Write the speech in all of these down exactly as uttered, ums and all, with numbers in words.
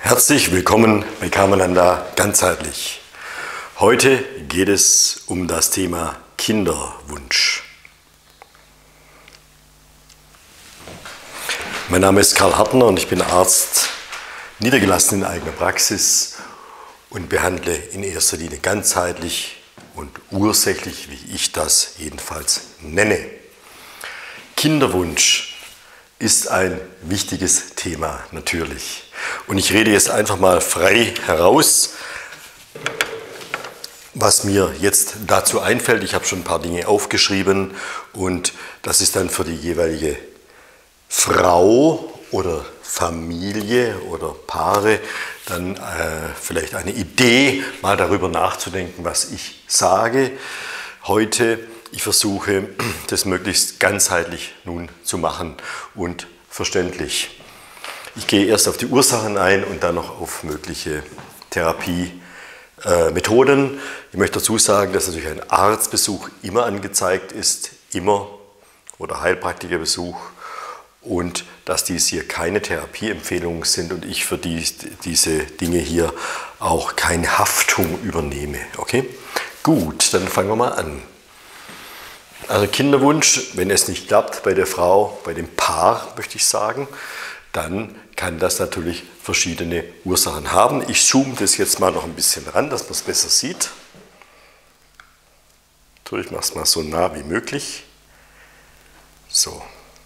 Herzlich willkommen bei Karmananda ganzheitlich. Heute geht es um das Thema Kinderwunsch. Mein Name ist Karl Hartner und ich bin Arzt, niedergelassen in eigener Praxis und behandle in erster Linie ganzheitlich und ursächlich, wie ich das jedenfalls nenne. Kinderwunsch ist ein wichtiges Thema, natürlich. Und ich rede jetzt einfach mal frei heraus, was mir jetzt dazu einfällt. Ich habe schon ein paar Dinge aufgeschrieben und das ist dann für die jeweilige Frau oder Familie oder Paare dann äh, vielleicht eine Idee, mal darüber nachzudenken, was ich sage heute. Ich versuche, das möglichst ganzheitlich nun zu machen und verständlich. Ich gehe erst auf die Ursachen ein und dann noch auf mögliche Therapiemethoden. Äh, ich möchte dazu sagen, dass natürlich ein Arztbesuch immer angezeigt ist, immer, oder Heilpraktikerbesuch, und dass dies hier keine Therapieempfehlungen sind und ich für die, diese Dinge hier auch keine Haftung übernehme. Okay? Gut, dann fangen wir mal an. Also Kinderwunsch, wenn es nicht klappt bei der Frau, bei dem Paar, möchte ich sagen, dann kann das natürlich verschiedene Ursachen haben. Ich zoome das jetzt mal noch ein bisschen ran, dass man es besser sieht. Ich mache es mal so nah wie möglich. So.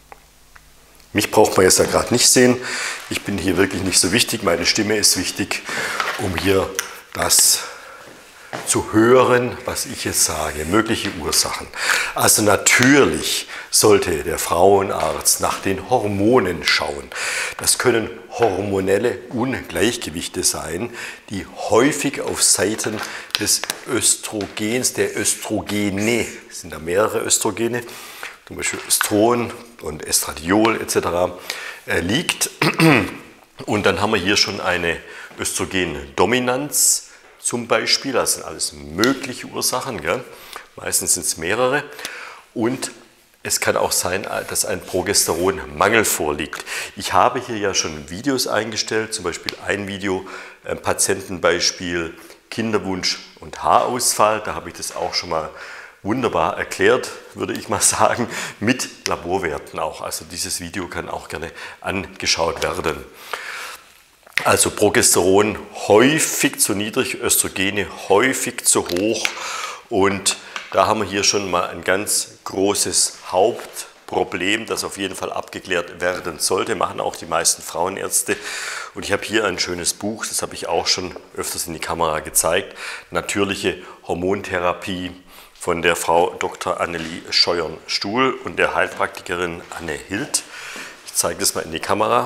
Mich braucht man jetzt ja gerade nicht sehen. Ich bin hier wirklich nicht so wichtig. Meine Stimme ist wichtig, um hier das zu hören, was ich jetzt sage, mögliche Ursachen. Also natürlich sollte der Frauenarzt nach den Hormonen schauen. Das können hormonelle Ungleichgewichte sein, die häufig auf Seiten des Östrogens, der Östrogene, es sind da mehrere Östrogene, zum Beispiel Östron und Estradiol et cetera, liegt. Und dann haben wir hier schon eine Östrogendominanz. Zum Beispiel, das sind alles mögliche Ursachen, gell? Meistens sind es mehrere. Und es kann auch sein, dass ein Progesteronmangel vorliegt. Ich habe hier ja schon Videos eingestellt, zum Beispiel ein Video, ein Patientenbeispiel Kinderwunsch und Haarausfall. Da habe ich das auch schon mal wunderbar erklärt, würde ich mal sagen, mit Laborwerten auch. Also dieses Video kann auch gerne angeschaut werden. Also Progesteron häufig zu niedrig, Östrogene häufig zu hoch, und da haben wir hier schon mal ein ganz großes Hauptproblem, das auf jeden Fall abgeklärt werden sollte, machen auch die meisten Frauenärzte. Und ich habe hier ein schönes Buch, das habe ich auch schon öfters in die Kamera gezeigt, Natürliche Hormontherapie von der Frau Doktor Annelie Scheuern-Stuhl und der Heilpraktikerin Anne Hild. Ich zeige das mal in die Kamera.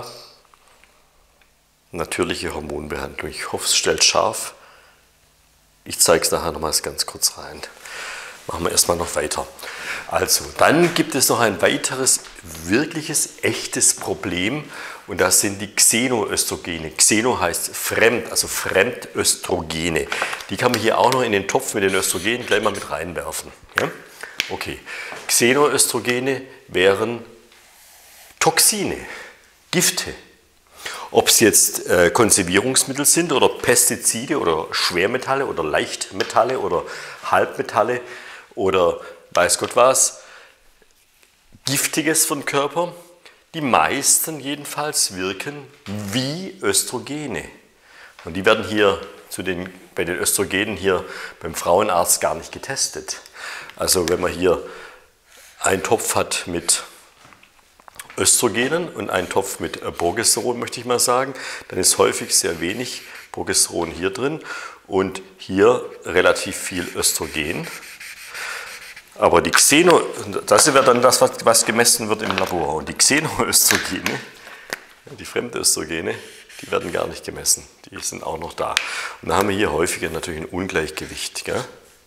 Natürliche Hormonbehandlung. Ich hoffe, es stellt scharf. Ich zeige es nachher nochmals ganz kurz rein. Machen wir erstmal noch weiter. Also, dann gibt es noch ein weiteres wirkliches, echtes Problem, und das sind die Xenoöstrogene. Xeno heißt fremd, also Fremdöstrogene. Die kann man hier auch noch in den Topf mit den Östrogenen gleich mal mit reinwerfen. Ja? Okay. Xenoöstrogene wären Toxine, Gifte. Ob es jetzt äh, Konservierungsmittel sind oder Pestizide oder Schwermetalle oder Leichtmetalle oder Halbmetalle oder weiß Gott was, Giftiges für den Körper. Die meisten jedenfalls wirken wie Östrogene. Und die werden hier zu den, bei den Östrogenen hier beim Frauenarzt gar nicht getestet. Also wenn man hier einen Topf hat mit Östrogenen und einen Topf mit Progesteron, möchte ich mal sagen, dann ist häufig sehr wenig Progesteron hier drin und hier relativ viel Östrogen. Aber die Xeno, das wäre dann das, was, was gemessen wird im Labor. Und die Xenoöstrogene, die Fremdöstrogene, die werden gar nicht gemessen. Die sind auch noch da. Und da haben wir hier häufiger natürlich ein Ungleichgewicht. Gell?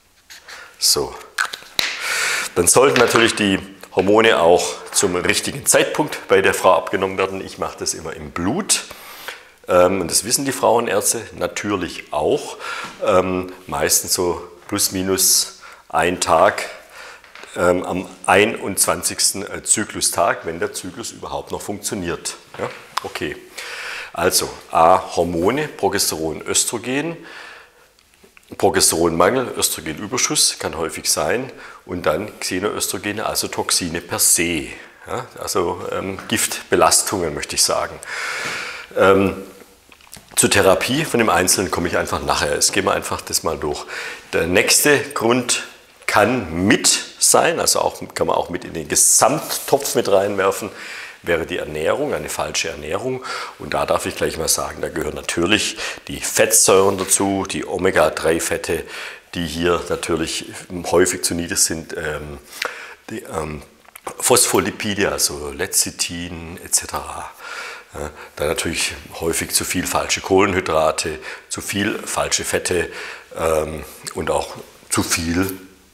So. Dann sollten natürlich die Hormone auch zum richtigen Zeitpunkt bei der Frau abgenommen werden. Ich mache das immer im Blut. Und das wissen die Frauenärzte natürlich auch. Meistens so plus minus ein Tag am einundzwanzigsten Zyklustag, wenn der Zyklus überhaupt noch funktioniert. Ja? Okay. Also A, Hormone, Progesteron, Östrogen, Progesteronmangel, Östrogenüberschuss kann häufig sein und dann Xenoöstrogene, also Toxine per se, ja, also ähm, Giftbelastungen möchte ich sagen. Ähm, zur Therapie von dem Einzelnen komme ich einfach nachher, jetzt gehen wir einfach das mal durch. Der nächste Grund kann mit sein, also auch, kann man auch mit in den Gesamttopf mit reinwerfen, wäre die Ernährung, eine falsche Ernährung. Und da darf ich gleich mal sagen, da gehören natürlich die Fettsäuren dazu, die Omega drei Fette, die hier natürlich häufig zu niedrig sind, ähm, die ähm, Phospholipide, also Lecithin et cetera. Ja, dann natürlich häufig zu viel falsche Kohlenhydrate, zu viel falsche Fette ähm, und auch zu viel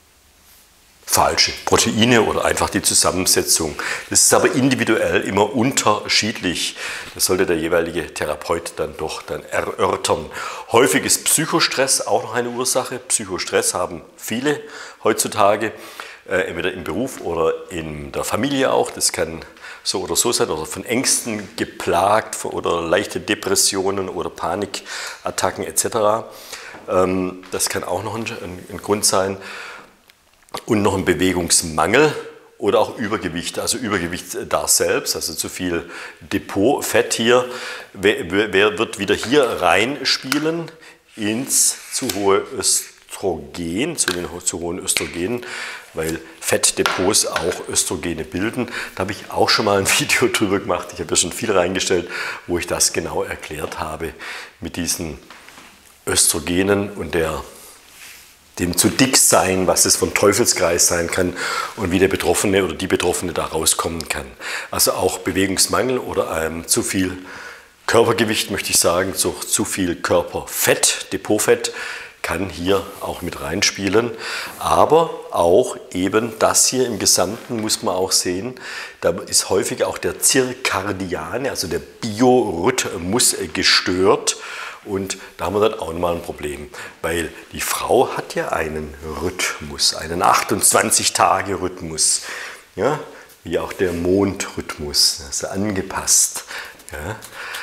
falsche Proteine oder einfach die Zusammensetzung. Das ist aber individuell immer unterschiedlich. Das sollte der jeweilige Therapeut dann doch dann erörtern. Häufig ist Psychostress auch noch eine Ursache. Psychostress haben viele heutzutage, äh, entweder im Beruf oder in der Familie auch. Das kann so oder so sein, oder von Ängsten geplagt oder leichte Depressionen oder Panikattacken et cetera. Ähm, das kann auch noch ein, ein Grund sein. Und noch ein Bewegungsmangel oder auch Übergewicht, also Übergewicht da selbst, also zu viel Depotfett hier, wer wird wieder hier reinspielen ins zu hohe Östrogen, zu den zu hohen Östrogenen, weil Fettdepots auch Östrogene bilden. Da habe ich auch schon mal ein Video drüber gemacht, ich habe ja schon viel reingestellt, wo ich das genau erklärt habe mit diesen Östrogenen und der dem zu dick sein, was es von Teufelskreis sein kann und wie der Betroffene oder die Betroffene da rauskommen kann. Also auch Bewegungsmangel oder ähm, zu viel Körpergewicht, möchte ich sagen, zu, zu viel Körperfett, Depotfett kann hier auch mit reinspielen. Aber auch eben das hier im Gesamten muss man auch sehen, da ist häufig auch der Zirkadiane, also der Biorhythmus gestört. Und da haben wir dann auch nochmal ein Problem, weil die Frau hat ja einen Rhythmus, einen achtundzwanzig-Tage-Rhythmus, ja, wie auch der Mondrhythmus, das ist angepasst, ja,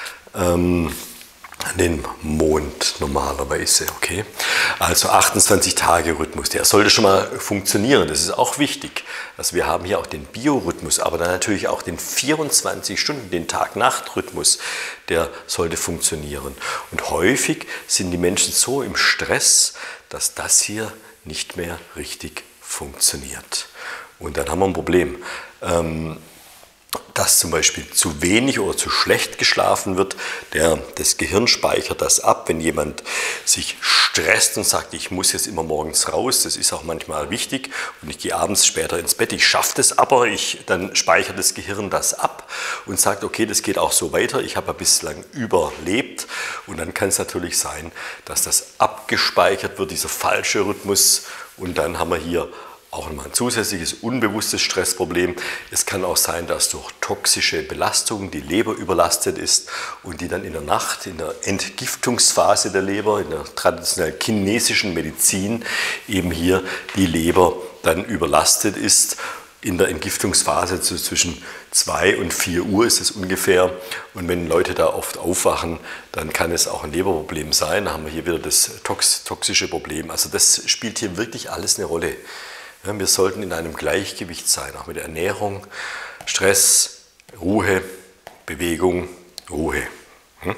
ähm, an den Mond normalerweise, okay. Also achtundzwanzig-Tage-Rhythmus, der sollte schon mal funktionieren, das ist auch wichtig. Also wir haben hier auch den Biorhythmus, aber dann natürlich auch den vierundzwanzig Stunden, den Tag-Nacht-Rhythmus, der sollte funktionieren. Und häufig sind die Menschen so im Stress, dass das hier nicht mehr richtig funktioniert. Und dann haben wir ein Problem. Ähm, dass zum Beispiel zu wenig oder zu schlecht geschlafen wird, der, das Gehirn speichert das ab, wenn jemand sich stresst und sagt, ich muss jetzt immer morgens raus, das ist auch manchmal wichtig und ich gehe abends später ins Bett, ich schaffe das aber, ich, dann speichert das Gehirn das ab und sagt, okay, das geht auch so weiter, ich habe ja bislang überlebt und dann kann es natürlich sein, dass das abgespeichert wird, dieser falsche Rhythmus und dann haben wir hier auch nochmal ein zusätzliches unbewusstes Stressproblem. Es kann auch sein, dass durch toxische Belastungen die Leber überlastet ist und die dann in der Nacht, in der Entgiftungsphase der Leber, in der traditionellen chinesischen Medizin eben hier die Leber dann überlastet ist. In der Entgiftungsphase so zwischen zwei und vier Uhr ist es ungefähr. Und wenn Leute da oft aufwachen, dann kann es auch ein Leberproblem sein. Da haben wir hier wieder das tox toxische Problem. Also das spielt hier wirklich alles eine Rolle. Ja, wir sollten in einem Gleichgewicht sein, auch mit der Ernährung, Stress, Ruhe, Bewegung, Ruhe. Hm?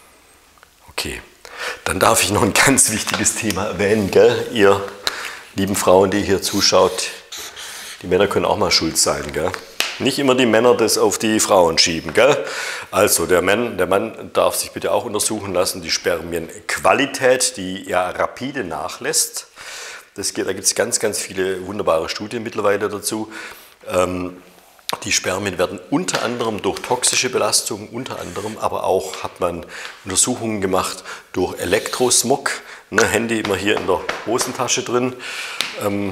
Okay, dann darf ich noch ein ganz wichtiges Thema erwähnen, gell? Ihr lieben Frauen, die hier zuschaut, die Männer können auch mal schuld sein, gell? Nicht immer die Männer das auf die Frauen schieben, gell? Also der Mann, der Mann darf sich bitte auch untersuchen lassen, die Spermienqualität, die ja rapide nachlässt. Das geht, da gibt es ganz, ganz viele wunderbare Studien mittlerweile dazu. Ähm, die Spermien werden unter anderem durch toxische Belastungen, unter anderem aber auch hat man Untersuchungen gemacht durch Elektrosmog, ne, Handy immer hier in der Hosentasche drin, ähm,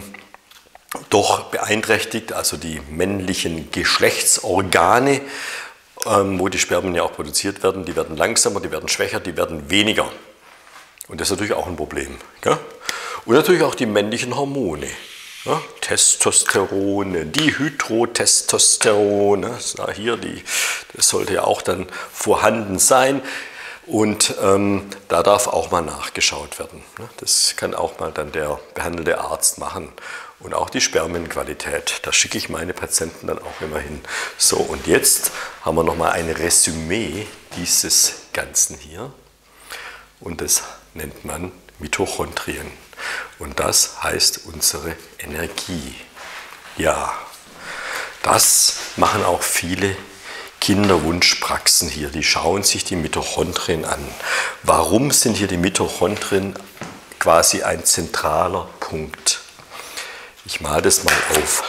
doch beeinträchtigt, also die männlichen Geschlechtsorgane, ähm, wo die Spermien ja auch produziert werden, die werden langsamer, die werden schwächer, die werden weniger. Und das ist natürlich auch ein Problem, gell? Und natürlich auch die männlichen Hormone. Ja, Testosteron, Dihydrotestosteron, ne, hier, die, das sollte ja auch dann vorhanden sein. Und ähm, da darf auch mal nachgeschaut werden. Ne? Das kann auch mal dann der behandelte Arzt machen. Und auch die Spermienqualität, da schicke ich meine Patienten dann auch immer hin. So, und jetzt haben wir nochmal ein Resümee dieses Ganzen hier. Und das nennt man Mitochondrien. Und das heißt unsere Energie. Ja, das machen auch viele Kinderwunschpraxen hier. Die schauen sich die Mitochondrien an. Warum sind hier die Mitochondrien quasi ein zentraler Punkt? Ich male das mal auf.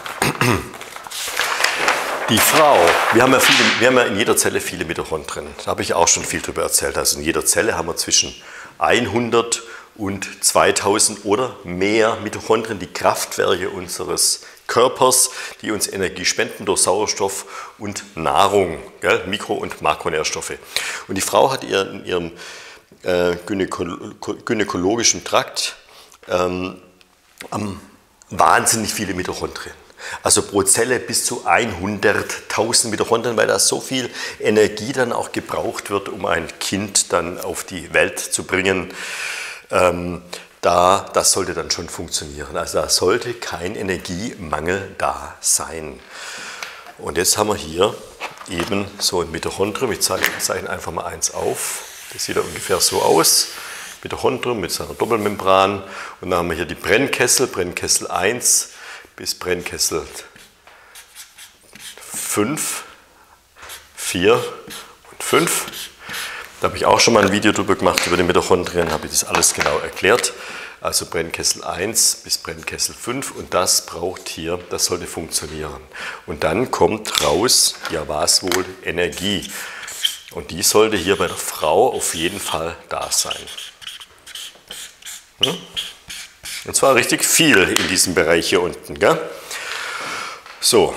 Die Frau, wir haben, ja viele, wir haben ja in jeder Zelle viele Mitochondrien. Da habe ich auch schon viel darüber erzählt. Also in jeder Zelle haben wir zwischen hundert und zweitausend oder mehr Mitochondrien, die Kraftwerke unseres Körpers, die uns Energie spenden durch Sauerstoff und Nahrung, gell? Mikro- und Makronährstoffe. Und die Frau hat ihr in ihrem äh, gynäko gynäkologischen Trakt ähm, am wahnsinnig viele Mitochondrien. Also pro Zelle bis zu hunderttausend Mitochondrien, weil da so viel Energie dann auch gebraucht wird, um ein Kind dann auf die Welt zu bringen. Ähm, da, das sollte dann schon funktionieren. Also da sollte kein Energiemangel da sein. Und jetzt haben wir hier eben so ein Mitochondrium. Ich zeichne einfach mal eins auf. Das sieht ja ungefähr so aus. Mitochondrium mit seiner Doppelmembran. Und dann haben wir hier die Brennkessel, Brennkessel eins bis Brennkessel fünf, vier und fünf. Da habe ich auch schon mal ein Video drüber gemacht, über die Mitochondrien, habe ich das alles genau erklärt. Also Brennkessel eins bis Brennkessel fünf und das braucht hier, das sollte funktionieren. Und dann kommt raus, ja was wohl, Energie. Und die sollte hier bei der Frau auf jeden Fall da sein. Und zwar richtig viel in diesem Bereich hier unten. Gell? So.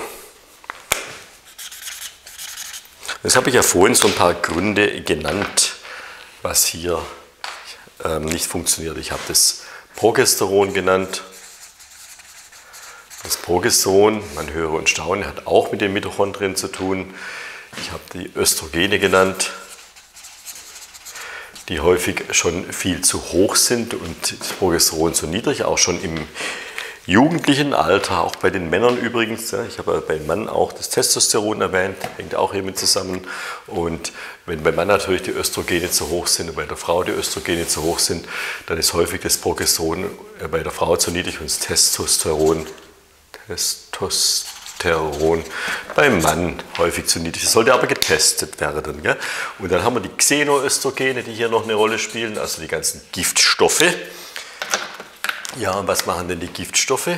Jetzt habe ich ja vorhin so ein paar Gründe genannt, was hier ähm, nicht funktioniert. Ich habe das Progesteron genannt. Das Progesteron, man höre und staune, hat auch mit den Mitochondrien zu tun. Ich habe die Östrogene genannt, die häufig schon viel zu hoch sind und das Progesteron zu niedrig, auch schon im jugendlichen Alter, auch bei den Männern übrigens. Ich habe beim Mann auch das Testosteron erwähnt, hängt auch hiermit zusammen. Und wenn beim Mann natürlich die Östrogene zu hoch sind und bei der Frau die Östrogene zu hoch sind, dann ist häufig das Progesteron bei der Frau zu niedrig und das Testosteron, Testosteron beim Mann häufig zu niedrig. Das sollte aber getestet werden. Gell? Und dann haben wir die Xenoöstrogene, die hier noch eine Rolle spielen, also die ganzen Giftstoffe. Ja, und was machen denn die Giftstoffe?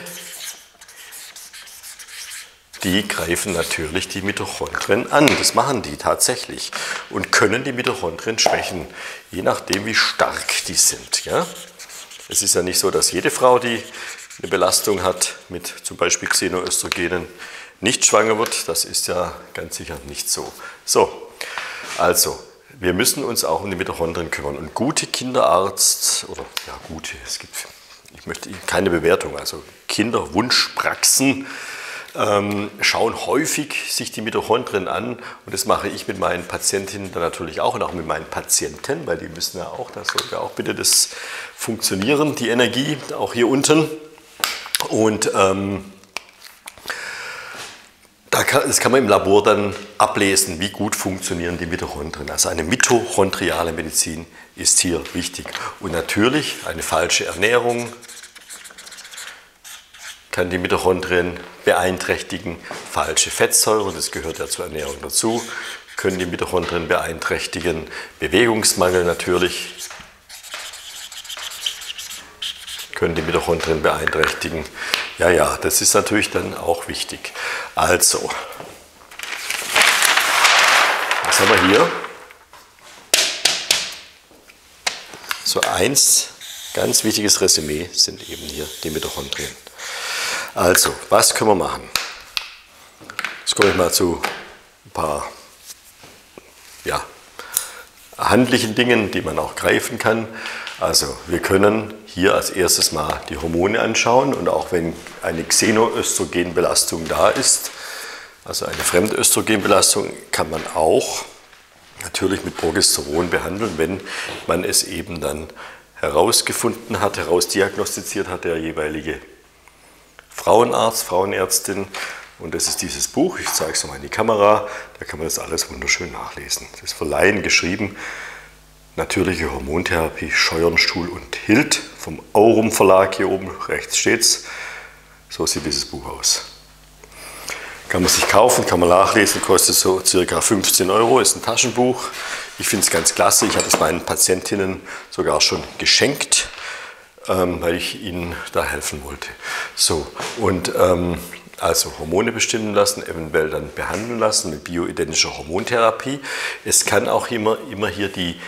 Die greifen natürlich die Mitochondrien an. Das machen die tatsächlich und können die Mitochondrien schwächen, je nachdem, wie stark die sind. Ja? Es ist ja nicht so, dass jede Frau, die eine Belastung hat mit zum Beispiel Xenoöstrogenen, nicht schwanger wird. Das ist ja ganz sicher nicht so. So, also, wir müssen uns auch um die Mitochondrien kümmern. Und gute Kinderarzt, oder ja, gute, es gibt, ich möchte keine Bewertung, also Kinderwunschpraxen ähm, schauen häufig sich die Mitochondrien an. Und das mache ich mit meinen Patientinnen dann natürlich auch und auch mit meinen Patienten, weil die müssen ja auch, da sollte ja auch bitte das funktionieren, die Energie, auch hier unten. Und ähm, da kann, das kann man im Labor dann ablesen, wie gut funktionieren die Mitochondrien. Also eine mitochondriale Medizin ist hier wichtig. Und natürlich eine falsche Ernährung kann die Mitochondrien beeinträchtigen. Falsche Fettsäuren, das gehört ja zur Ernährung dazu, können die Mitochondrien beeinträchtigen. Bewegungsmangel natürlich können die Mitochondrien beeinträchtigen. Ja, ja, das ist natürlich dann auch wichtig. Also, was haben wir hier? So eins, ganz wichtiges Resümee sind eben hier die Mitochondrien. Also, was können wir machen? Jetzt komme ich mal zu ein paar ja, handlichen Dingen, die man auch greifen kann. Also wir können hier als erstes mal die Hormone anschauen und auch wenn eine Xenoöstrogenbelastung da ist, also eine Fremdöstrogenbelastung, kann man auch natürlich mit Progesteron behandeln, wenn man es eben dann herausgefunden hat, herausdiagnostiziert hat, der jeweilige Frauenarzt, Frauenärztin. Und das ist dieses Buch, ich zeige es nochmal in die Kamera, da kann man das alles wunderschön nachlesen. Das ist für Laien geschrieben, Natürliche Hormontherapie, Scheuernstuhl und Hild vom Aurum Verlag, hier oben rechts steht's. So sieht dieses Buch aus. Kann man sich kaufen, kann man nachlesen, kostet so ca. fünfzehn Euro, ist ein Taschenbuch. Ich finde es ganz klasse, ich habe es meinen Patientinnen sogar schon geschenkt, ähm, weil ich ihnen da helfen wollte. So, und ähm, also Hormone bestimmen lassen, eventuell dann behandeln lassen mit bioidentischer Hormontherapie. Es kann auch immer, immer hier die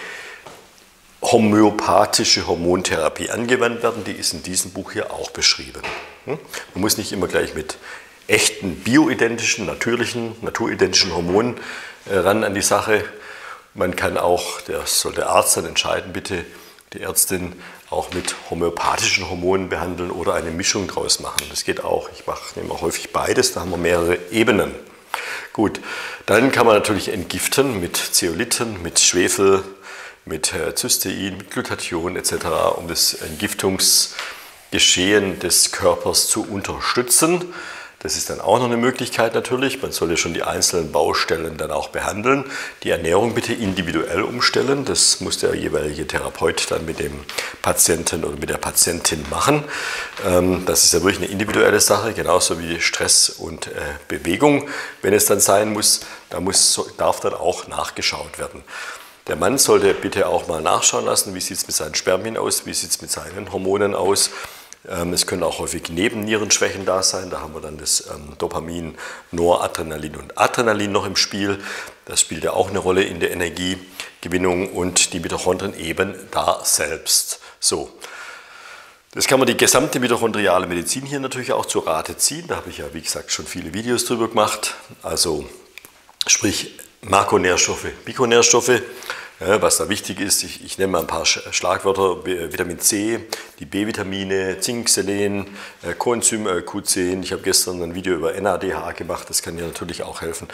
homöopathische Hormontherapie angewandt werden, die ist in diesem Buch hier auch beschrieben. Man muss nicht immer gleich mit echten bioidentischen, natürlichen, naturidentischen Hormonen ran an die Sache. Man kann auch, das soll der Arzt dann entscheiden, bitte die Ärztin, auch mit homöopathischen Hormonen behandeln oder eine Mischung draus machen. Das geht auch. Ich mache, nehme auch häufig beides, da haben wir mehrere Ebenen. Gut, dann kann man natürlich entgiften mit Zeolithen, mit Schwefel, mit Cystein, mit Glutathion et cetera, um das Entgiftungsgeschehen des Körpers zu unterstützen. Das ist dann auch noch eine Möglichkeit natürlich. Man sollte schon die einzelnen Baustellen dann auch behandeln. Die Ernährung bitte individuell umstellen. Das muss der jeweilige Therapeut dann mit dem Patienten oder mit der Patientin machen. Das ist ja wirklich eine individuelle Sache, genauso wie Stress und Bewegung. Wenn es dann sein muss, da muss, darf dann auch nachgeschaut werden. Der Mann sollte bitte auch mal nachschauen lassen, wie sieht es mit seinen Spermien aus, wie sieht es mit seinen Hormonen aus. Es können auch häufig Nebennierenschwächen da sein, da haben wir dann das Dopamin, Noradrenalin und Adrenalin noch im Spiel. Das spielt ja auch eine Rolle in der Energiegewinnung und die Mitochondrien eben da selbst. So. Das kann man die gesamte mitochondriale Medizin hier natürlich auch zu Rate ziehen. Da habe ich ja, wie gesagt, schon viele Videos drüber gemacht. Also sprich Makronährstoffe, Mikronährstoffe. Ja, was da wichtig ist, ich, ich nenne mal ein paar Schlagwörter: Vitamin C, die B-Vitamine, Zink, Selen, Coenzym Q zehn. Ich habe gestern ein Video über N A D H gemacht, das kann dir natürlich auch helfen.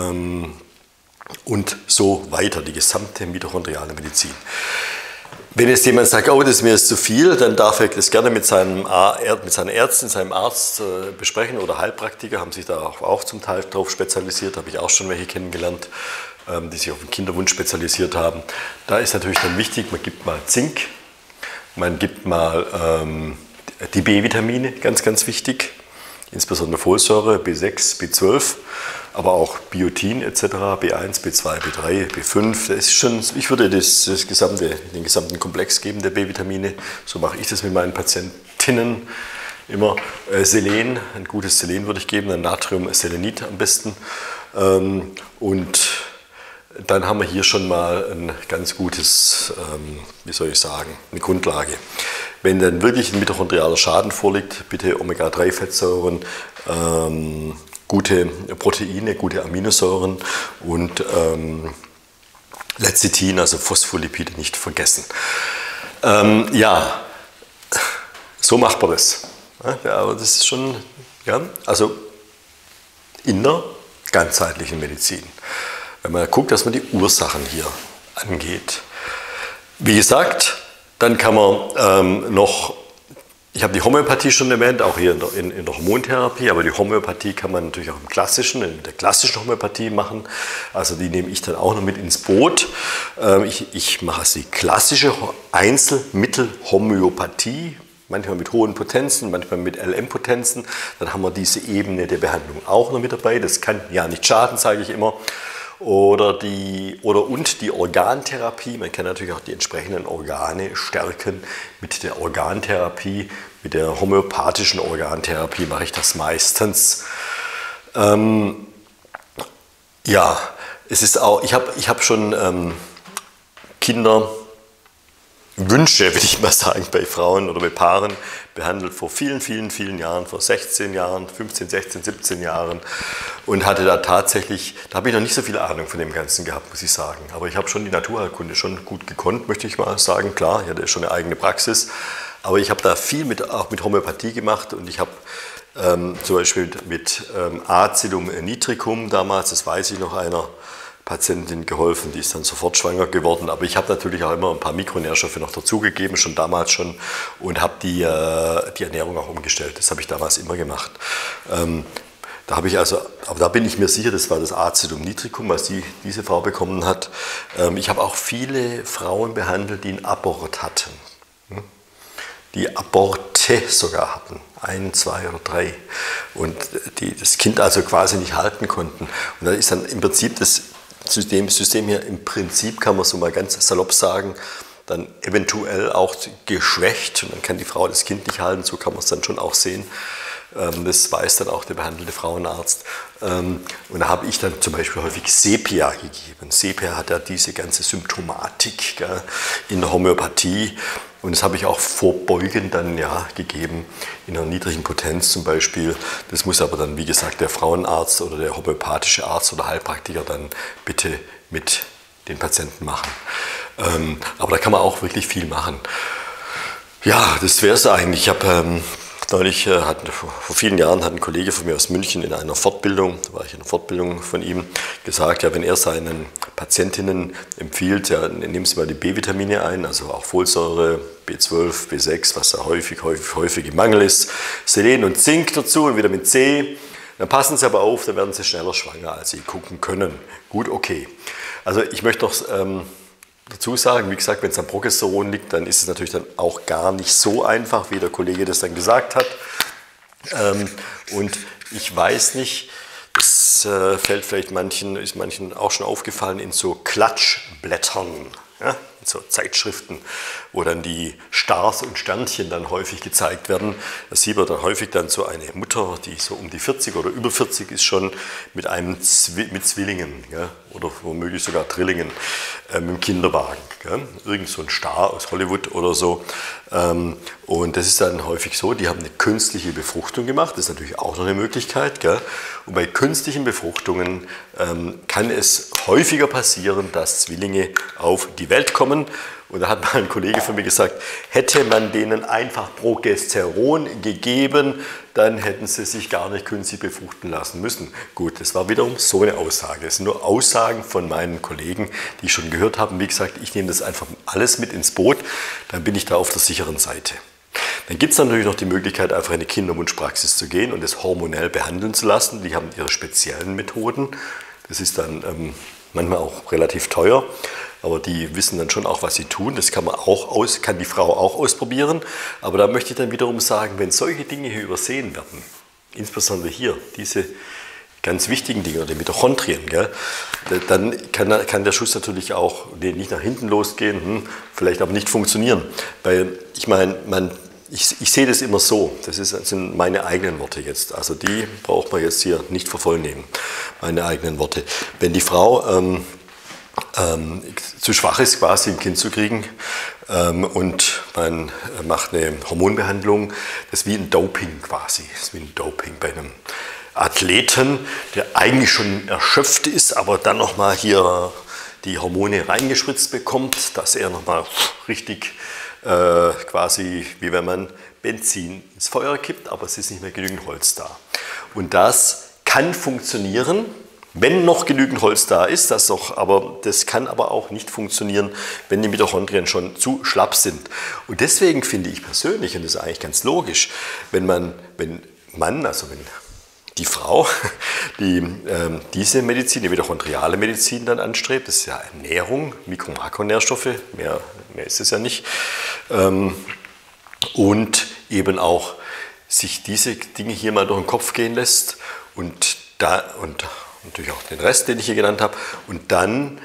Und so weiter, die gesamte mitochondriale Medizin. Wenn jetzt jemand sagt, oh, das ist mir jetzt zu viel, dann darf er das gerne mit, seinem, mit seiner Ärztin, seinem Arzt besprechen oder Heilpraktiker, haben sich da auch zum Teil drauf spezialisiert, habe ich auch schon welche kennengelernt, die sich auf den Kinderwunsch spezialisiert haben. Da ist natürlich dann wichtig, man gibt mal Zink, man gibt mal ähm, die B-Vitamine, ganz, ganz wichtig, insbesondere Folsäure, B sechs, B zwölf, aber auch Biotin et cetera, B eins, B zwei, B drei, B fünf. Das ist schon, ich würde das, das gesamte, den gesamten Komplex geben der B-Vitamine. So mache ich das mit meinen Patientinnen immer. Äh, Selen, ein gutes Selen würde ich geben, ein Natriumselenit am besten. Ähm, und dann haben wir hier schon mal ein ganz gutes, ähm, wie soll ich sagen, eine Grundlage. Wenn dann wirklich ein mitochondrialer Schaden vorliegt, bitte Omega drei Fettsäuren, ähm, gute Proteine, gute Aminosäuren und ähm, Lecithin, also Phospholipide, nicht vergessen. Ähm, ja, so macht man das. Ja, aber das ist schon, ja, also in der ganzheitlichen Medizin. Wenn man guckt, dass man die Ursachen hier angeht. Wie gesagt, dann kann man ähm, noch, ich habe die Homöopathie schon erwähnt, auch hier in der, in, in der Hormontherapie, aber die Homöopathie kann man natürlich auch im klassischen, in der klassischen Homöopathie machen. Also die nehme ich dann auch noch mit ins Boot. Ähm, ich, ich mache die klassische Einzelmittelhomöopathie, manchmal mit hohen Potenzen, manchmal mit L M-Potenzen. Dann haben wir diese Ebene der Behandlung auch noch mit dabei. Das kann ja nicht schaden, sage ich immer. Oder, die, oder und die Organtherapie. Man kann natürlich auch die entsprechenden Organe stärken. Mit der Organtherapie, mit der homöopathischen Organtherapie mache ich das meistens. Ähm, ja, es ist auch, ich habe ich hab schon ähm, Kinderwünsche, würde ich mal sagen, bei Frauen oder bei Paaren behandelt vor vielen, vielen, vielen Jahren, vor sechzehn Jahren, fünfzehn, sechzehn, siebzehn Jahren. und hatte da tatsächlich, da habe ich noch nicht so viel Ahnung von dem Ganzen gehabt, muss ich sagen. Aber ich habe schon die Naturheilkunde schon gut gekonnt, möchte ich mal sagen. Klar, ich hatte schon eine eigene Praxis, aber ich habe da viel mit, auch mit Homöopathie gemacht und ich habe ähm, zum Beispiel mit, mit ähm, Acidum nitricum damals, das weiß ich noch, einer Patientin geholfen, die ist dann sofort schwanger geworden, aber ich habe natürlich auch immer ein paar Mikronährstoffe noch dazugegeben, schon damals schon, und habe die, äh, die Ernährung auch umgestellt. Das habe ich damals immer gemacht. Ähm, da habe ich also, aber da bin ich mir sicher, das war das Acidum nitricum, was die, diese Frau bekommen hat. Ähm, ich habe auch viele Frauen behandelt, die einen Abort hatten, hm? die Aborte sogar hatten, ein, zwei oder drei, und die das Kind also quasi nicht halten konnten. Und da ist dann im Prinzip das System, System hier im Prinzip, kann man so mal ganz salopp sagen, dann eventuell auch geschwächt und dann kann die Frau das Kind nicht halten, so kann man es dann schon auch sehen. Das weiß dann auch der behandelte Frauenarzt. Und da habe ich dann zum Beispiel häufig Sepia gegeben. Sepia hat ja diese ganze Symptomatik, gell, in der Homöopathie. Und das habe ich auch vorbeugend dann ja gegeben, in einer niedrigen Potenz zum Beispiel. Das muss aber dann, wie gesagt, der Frauenarzt oder der homöopathische Arzt oder Heilpraktiker dann bitte mit den Patienten machen. Ähm, aber da kann man auch wirklich viel machen. Ja, das wäre es eigentlich. Ich habe ähm, neulich, äh, hat, vor, vor vielen Jahren hat ein Kollege von mir aus München in einer Fortbildung, da war ich in einer Fortbildung von ihm, gesagt, ja, wenn er seinen Patientinnen empfiehlt, ja, nehmen Sie mal die B-Vitamine ein, also auch Folsäure, B zwölf, B sechs, was da häufig, häufig, häufig im Mangel ist, Selen und Zink dazu und Vitamin C. Dann passen Sie aber auf, dann werden Sie schneller schwanger, als Sie gucken können. Gut, okay. Also ich möchte noch ähm, dazu sagen, wie gesagt, wenn es am Progesteron liegt, dann ist es natürlich dann auch gar nicht so einfach, wie der Kollege das dann gesagt hat. Ähm, und ich weiß nicht, es äh, fällt vielleicht manchen, ist manchen auch schon aufgefallen, in so Klatschblättern, ja, in so Zeitschriften, wo dann die Stars und Sternchen dann häufig gezeigt werden. Da sieht man dann häufig dann so eine Mutter, die so um die vierzig oder über vierzig ist schon, mit einem Zwi mit Zwillingen, ja, oder womöglich sogar Drillingen, äh, mit dem Kinderwagen. Ja. Irgend so ein Star aus Hollywood oder so. Ähm, und das ist dann häufig so, die haben eine künstliche Befruchtung gemacht, das ist natürlich auch noch eine Möglichkeit. Gell? Und bei künstlichen Befruchtungen ähm, kann es häufiger passieren, dass Zwillinge auf die Welt kommen. Und da hat mal ein Kollege von mir gesagt, hätte man denen einfach Progesteron gegeben, dann hätten sie sich gar nicht künstlich befruchten lassen müssen. Gut, das war wiederum so eine Aussage. Das sind nur Aussagen von meinen Kollegen, die ich schon gehört habe. Wie gesagt, ich nehme das einfach alles mit ins Boot, dann bin ich da auf der sicheren Seite. Dann gibt es natürlich noch die Möglichkeit, einfach in eine Kinderwunschpraxis zu gehen und das hormonell behandeln zu lassen. Die haben ihre speziellen Methoden. Das ist dann ähm, manchmal auch relativ teuer. Aber die wissen dann schon auch, was sie tun. Das kann man auch aus, kann die Frau auch ausprobieren. Aber da möchte ich dann wiederum sagen, wenn solche Dinge hier übersehen werden, insbesondere hier, diese ganz wichtigen Dinge, die Mitochondrien, gell, dann kann, kann der Schuss natürlich auch nee, nicht nach hinten losgehen, hm, vielleicht aber nicht funktionieren. Weil ich meine, man, ich, ich sehe das immer so, das, ist, das sind meine eigenen Worte jetzt. Also die braucht man jetzt hier nicht für voll nehmen, meine eigenen Worte. Wenn die Frau Ähm, Ähm, zu schwach ist, quasi ein Kind zu kriegen, ähm, und man macht eine Hormonbehandlung, das ist wie ein Doping quasi, das ist wie ein Doping bei einem Athleten, der eigentlich schon erschöpft ist, aber dann nochmal hier die Hormone reingespritzt bekommt, dass er nochmal richtig äh, quasi, wie wenn man Benzin ins Feuer kippt, aber es ist nicht mehr genügend Holz da. Und das kann funktionieren, wenn noch genügend Holz da ist, das doch, aber das kann aber auch nicht funktionieren, wenn die Mitochondrien schon zu schlapp sind. Und deswegen finde ich persönlich, und das ist eigentlich ganz logisch, wenn man, wenn Mann, also wenn die Frau, die ähm, diese Medizin, die mitochondriale Medizin dann anstrebt, das ist ja Ernährung, Mikro- und Makronährstoffe, mehr, mehr ist es ja nicht, ähm, und eben auch sich diese Dinge hier mal durch den Kopf gehen lässt und da und natürlich auch den Rest, den ich hier genannt habe, und dann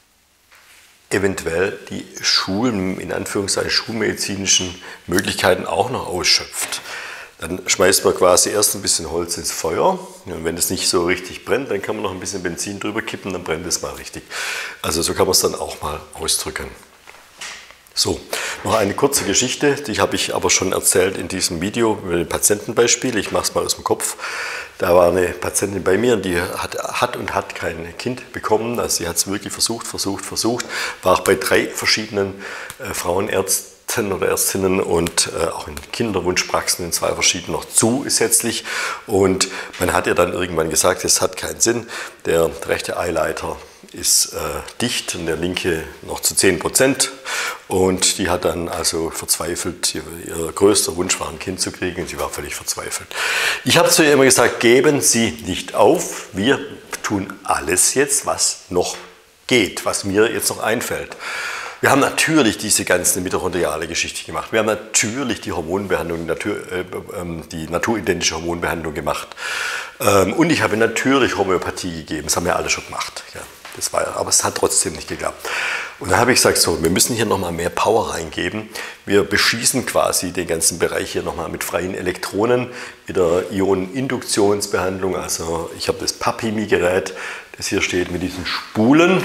eventuell die Schulen, in Anführungszeichen schulmedizinischen Möglichkeiten auch noch ausschöpft. Dann schmeißt man quasi erst ein bisschen Holz ins Feuer, und wenn es nicht so richtig brennt, dann kann man noch ein bisschen Benzin drüber kippen, dann brennt es mal richtig. Also so kann man es dann auch mal ausdrücken. So, noch eine kurze Geschichte, die habe ich aber schon erzählt in diesem Video über ein Patientenbeispiel. Ich mache es mal aus dem Kopf. Da war eine Patientin bei mir, die hat, hat und hat kein Kind bekommen. Also sie hat es wirklich versucht, versucht, versucht. War auch bei drei verschiedenen äh, Frauenärzten oder Ärztinnen und äh, auch in Kinderwunschpraxen in zwei verschiedenen noch zusätzlich. Und man hat ihr dann irgendwann gesagt, es hat keinen Sinn. Der rechte Eileiter ist äh, dicht und der linke noch zu zehn Prozent. Und die hat dann also verzweifelt, ihr, ihr größter Wunsch war, ein Kind zu kriegen, und sie war völlig verzweifelt. Ich habe zu ihr immer gesagt, geben Sie nicht auf, wir tun alles jetzt, was noch geht, was mir jetzt noch einfällt. Wir haben natürlich diese ganze mitochondriale Geschichte gemacht. Wir haben natürlich die Hormonbehandlung, Natur, äh, die naturidentische Hormonbehandlung gemacht. Ähm, und ich habe natürlich Homöopathie gegeben. Das haben wir alle schon gemacht. Ja, das war, aber es hat trotzdem nicht geklappt. Und dann habe ich gesagt, so, wir müssen hier nochmal mehr Power reingeben. Wir beschießen quasi den ganzen Bereich hier nochmal mit freien Elektronen, mit der Ioneninduktionsbehandlung. Also ich habe das Papimi-Gerät, das hier steht mit diesen Spulen.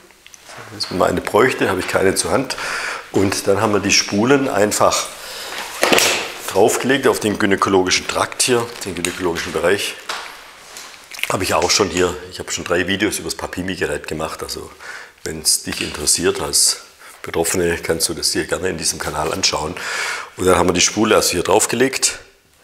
Wenn man eine bräuchte, habe ich keine zur Hand. Und dann haben wir die Spulen einfach draufgelegt auf den gynäkologischen Trakt hier, den gynäkologischen Bereich. Habe ich auch schon hier, ich habe schon drei Videos über das Papimi-Gerät gemacht. Also wenn es dich interessiert als Betroffene, kannst du das hier gerne in diesem Kanal anschauen. Und dann haben wir die Spule also hier draufgelegt.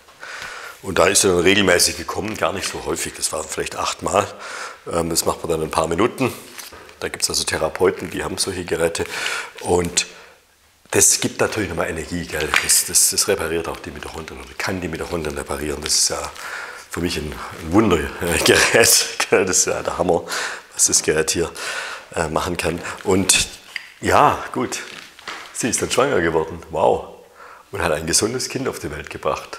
Und da ist sie dann regelmäßig gekommen, gar nicht so häufig, das waren vielleicht achtmal. Das macht man dann ein paar Minuten. Da gibt es also Therapeuten, die haben solche Geräte. Und das gibt natürlich nochmal Energie, gell? Das, das, das repariert auch die Mitochondrien oder kann die Mitochondrien reparieren. Das ist ja für mich ein, ein Wundergerät. Das ist ja der Hammer, was das Gerät hier äh, machen kann. Und ja, gut, sie ist dann schwanger geworden. Wow. Und hat ein gesundes Kind auf die Welt gebracht.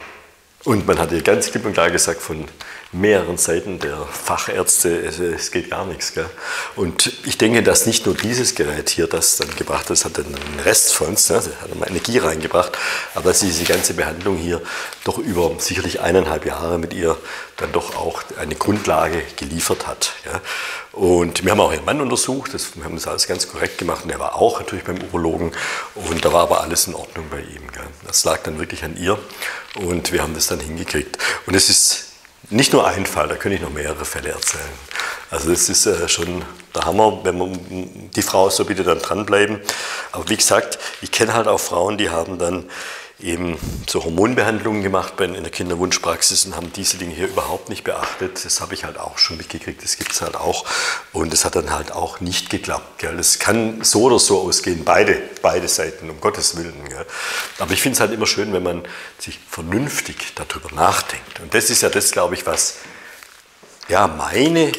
Und man hat ihr ganz klipp und klar gesagt von mehreren Seiten der Fachärzte, es geht gar nichts. Gell? Und ich denke, dass nicht nur dieses Gerät hier das dann gebracht hat, das hat dann einen Rest von uns, ne? Das hat mal Energie reingebracht, aber dass diese ganze Behandlung hier doch über sicherlich eineinhalb Jahre mit ihr dann doch auch eine Grundlage geliefert hat. Ja? Und wir haben auch ihren Mann untersucht, das, wir haben das alles ganz korrekt gemacht und er war auch natürlich beim Urologen und da war aber alles in Ordnung bei ihm. Gell? Das lag dann wirklich an ihr und wir haben das dann hingekriegt. Und es ist nicht nur ein Fall, da könnte ich noch mehrere Fälle erzählen. Also das ist äh, schon der Hammer, wenn man die Frau so bitte dann dranbleiben. Aber wie gesagt, ich kenne halt auch Frauen, die haben dann eben so Hormonbehandlungen gemacht in der Kinderwunschpraxis und haben diese Dinge hier überhaupt nicht beachtet. Das habe ich halt auch schon mitgekriegt, das gibt es halt auch. Und das hat dann halt auch nicht geklappt. Gell. Das kann so oder so ausgehen, beide, beide Seiten, um Gottes Willen. Gell. Aber ich finde es halt immer schön, wenn man sich vernünftig darüber nachdenkt. Und das ist ja das, glaube ich, was ja, meine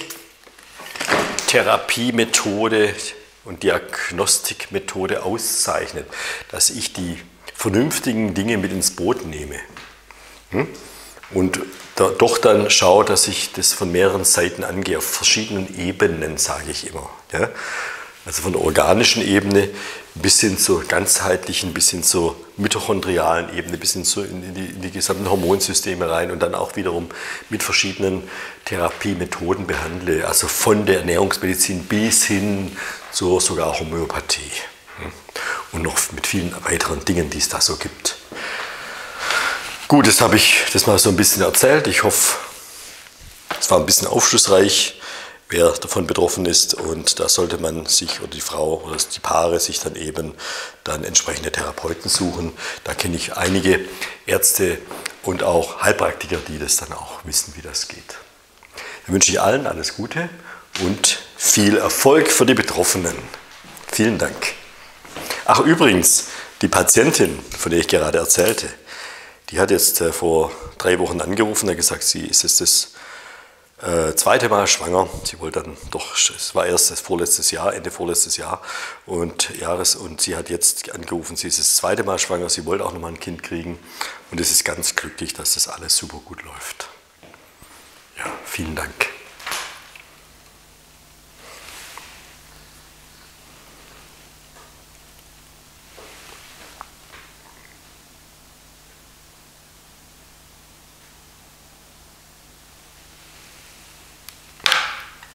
Therapiemethode und Diagnostikmethode auszeichnet, dass ich die vernünftigen Dinge mit ins Boot nehme. Und da, doch dann schaue, dass ich das von mehreren Seiten angehe, auf verschiedenen Ebenen, sage ich immer. Ja? Also von der organischen Ebene bis hin zur ganzheitlichen, bis hin zur mitochondrialen Ebene, bis hin zu, in, die, in die gesamten Hormonsysteme rein und dann auch wiederum mit verschiedenen Therapiemethoden behandle, also von der Ernährungsmedizin bis hin zur sogar Homöopathie. Und noch mit vielen weiteren Dingen, die es da so gibt. Gut, jetzt habe ich das mal so ein bisschen erzählt. Ich hoffe, es war ein bisschen aufschlussreich, wer davon betroffen ist. Und da sollte man sich, oder die Frau oder die Paare, sich dann eben dann entsprechende Therapeuten suchen. Da kenne ich einige Ärzte und auch Heilpraktiker, die das dann auch wissen, wie das geht. Dann wünsche ich allen alles Gute und viel Erfolg für die Betroffenen. Vielen Dank. Ach übrigens, die Patientin, von der ich gerade erzählte, die hat jetzt äh, vor drei Wochen angerufen und hat gesagt, sie ist jetzt das äh, zweite Mal schwanger. Sie wollte dann doch, es war erst das vorletztes Jahr, Ende vorletztes Jahr und Jahres und sie hat jetzt angerufen, sie ist das zweite Mal schwanger, sie wollte auch nochmal ein Kind kriegen und es ist ganz glücklich, dass das alles super gut läuft. Ja, vielen Dank.